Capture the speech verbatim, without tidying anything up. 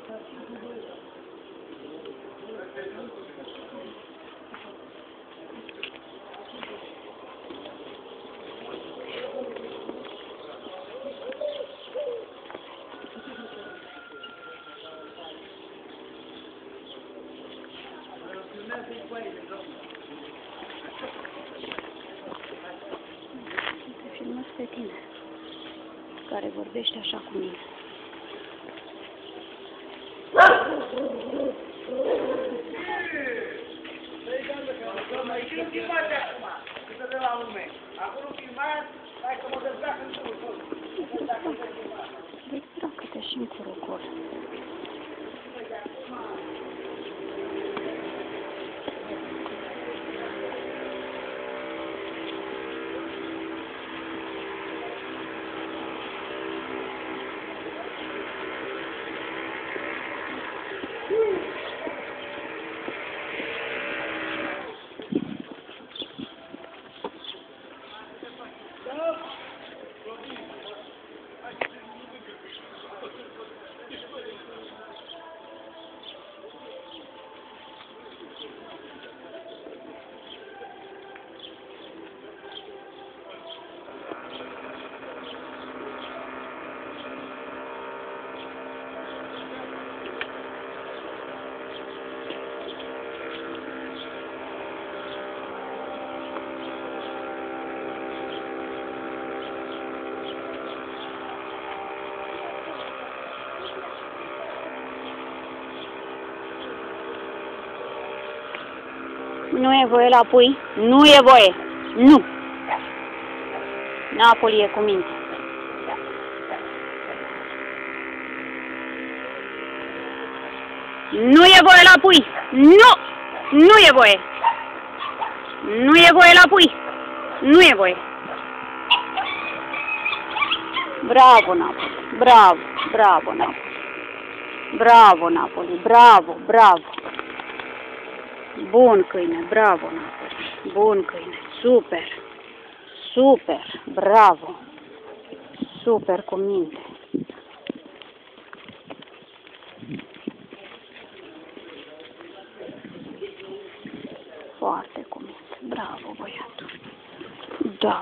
Te filmez pe tine, care vorbește așa cu mine. Nu filmați acum, că de la lume. Acum nu filmați, hai că mă dezbrac în curul. Dezbracă-te și în curul gol. Nu e voie la pui? Nu e voie! Nu! Napoli e cu minte. Nu e voie la pui! Nu! Nu e voie! Nu e voie la pui! Nu e voie! Bravo, Napoli! Bravo! Bravo, Napoli! Bravo, Napoli! Bravo! Bravo! Bun câine, bravo, Napoli. Bun câine, super, super, bravo, super cu minte.